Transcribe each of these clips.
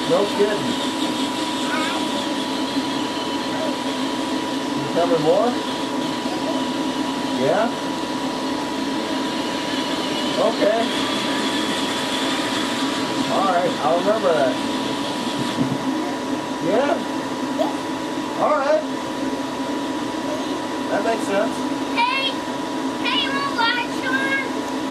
No kidding. You coming more? Yeah? Okay. Alright, I'll remember that. Yeah? Alright. That makes sense. Hey, you want to watch, Sean?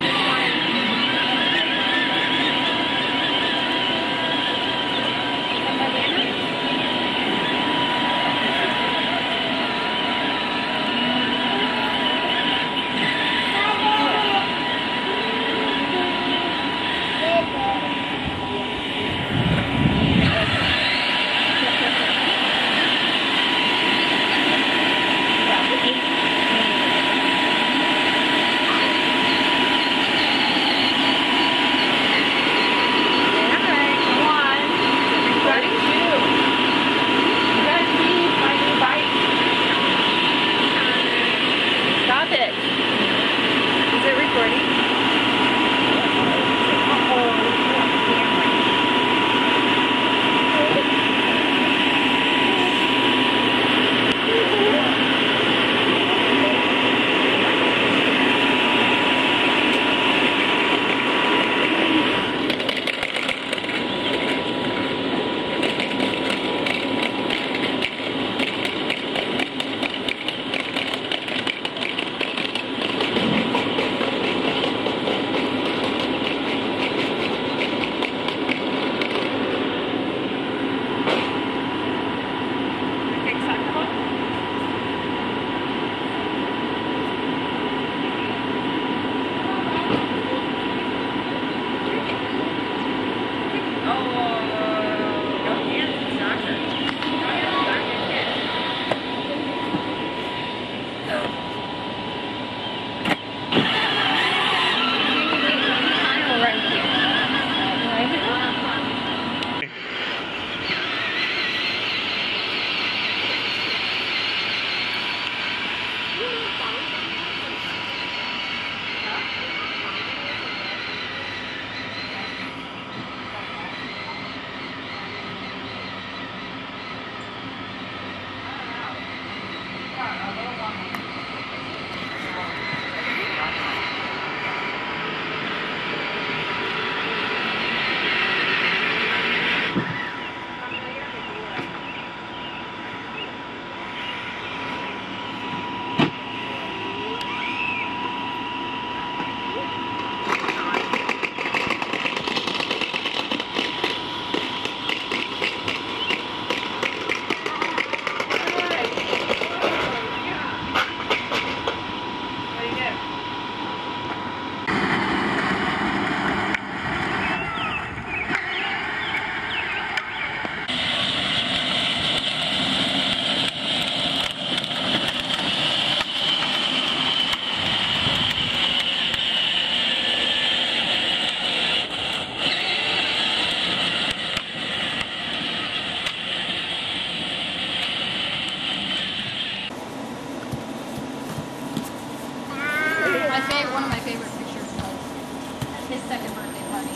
One of my favorite pictures was at his second birthday party.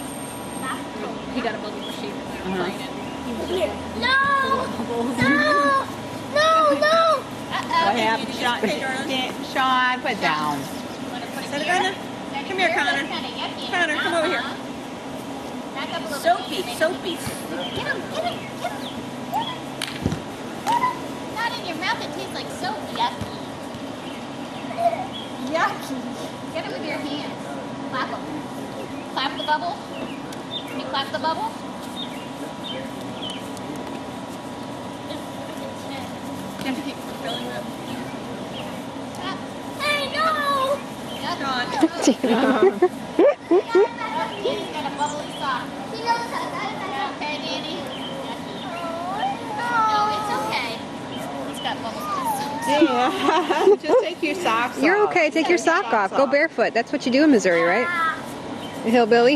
He got a bubble machine and they were playing it. No! What happened? Sean, put it down. Set it on there. Come here, Connor. Connor, come over here. Soapy. Get him. Not in your mouth, it tastes like soap. Yucky. Get it with your hands. Clap them. Clap the bubble. Can you clap the bubble? You have to keep filling it. Hey, no! Sean. Danny's got a bubbly sock. Okay, Danny? No, it's okay. It's got bubbles on it. Yeah. Just take your socks off. You're okay. Take your sock off. Go barefoot. That's what you do in Missouri, right? The hillbilly.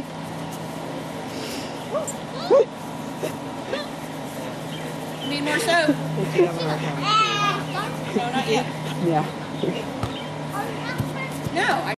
Need more soap? No, not yet. Yeah. No,